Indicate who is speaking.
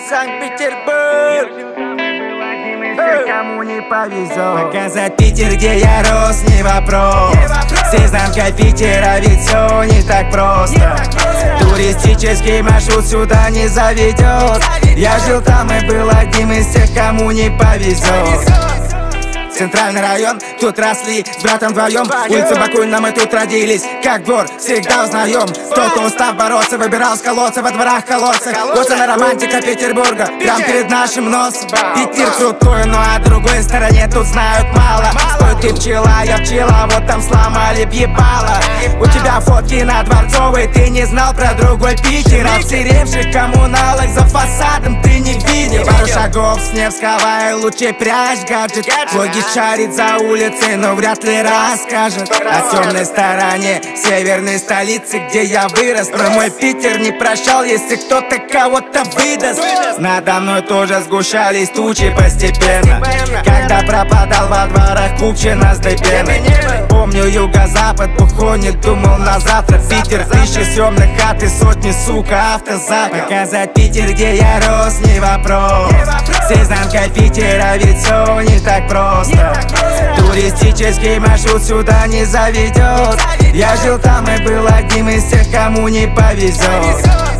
Speaker 1: Санкт-Петербург.
Speaker 2: Кому не повезет.
Speaker 1: Показать Питер, где я рос, не вопрос. С изнанкой Питера ведь все не так просто. Туристический маршрут сюда не заведет. Я жил там и был одним из тех, кому не повезет. Центральный район, тут росли с братом вдвоем. Улица Бакунина, мы тут родились, как двор, всегда узнаем. Кто-то, устав бороться, выбирал с колодца во дворах колодцах. Вот она романтика Петербурга, прям перед нашим носом. Питер крутой, но о другой стороне тут знают мало. Стой, ты пчела, я пчела, вот там сломали б*ебало. У тебя фотки на Дворцовой, ты не знал про другой Питер. Обсеревших коммуналок за фасадом ты не видел. Пару шагов с Невского и лучше прячь гаджет. Блоги шарит за улицей, но вряд ли расскажет о темной стороне северной столицы, где я вырос. Но мой Питер не прощал, если кто-то кого-то выдаст. Надо мной тоже сгущались тучи постепенно, когда пропадал во дворах Купчина с Дейпеной. Помню юго-запад, бухонит, думал на завтра. Питер, тысячи съемных хат и сотни, сука, автозапад. Показать Питер, где я рос, не вопрос. С изнанкой Питера ведь все не так просто. Туристический маршрут сюда не заведет. Я жил там и был одним из тех, кому не повезет.